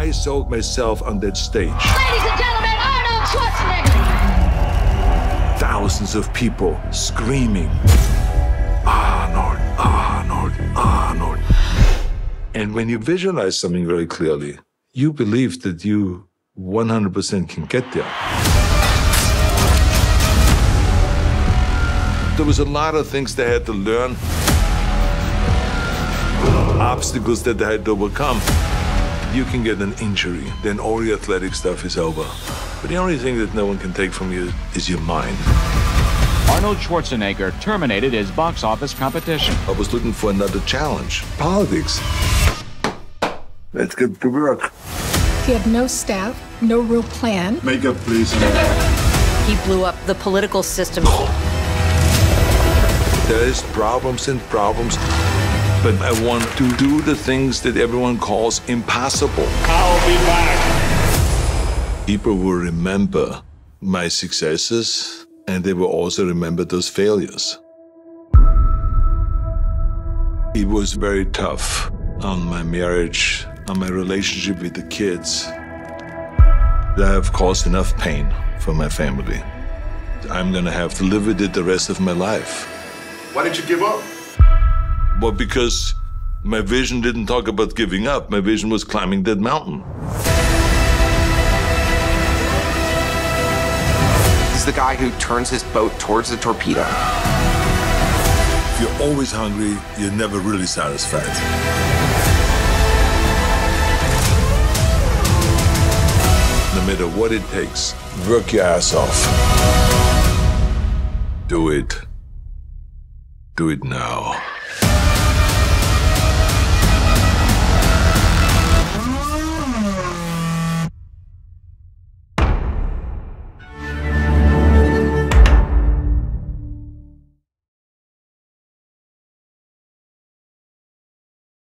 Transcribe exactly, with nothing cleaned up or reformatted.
I saw myself on that stage. Ladies and gentlemen, Arnold Schwarzenegger! Thousands of people screaming, Arnold, Arnold, Arnold. And when you visualize something very clearly, you believe that you one hundred percent can get there. There was a lot of things they had to learn, obstacles that they had to overcome. You can get an injury, then all your athletic stuff is over. But the only thing that no one can take from you is your mind. Arnold Schwarzenegger terminated his box office competition. I was looking for another challenge. Politics. Let's get to work. He had no staff, no real plan. Makeup, please. He blew up the political system. There's problems and problems, but I want to do the things that everyone calls impossible. I'll be back. People will remember my successes, and they will also remember those failures. It was very tough on my marriage, on my relationship with the kids. I have caused enough pain for my family. I'm gonna have to live with it the rest of my life. Why did you give up? Well, because my vision didn't talk about giving up. My vision was climbing that mountain. He's the guy who turns his boat towards the torpedo. If you're always hungry, you're never really satisfied. No matter what it takes, work your ass off. Do it. Do it now.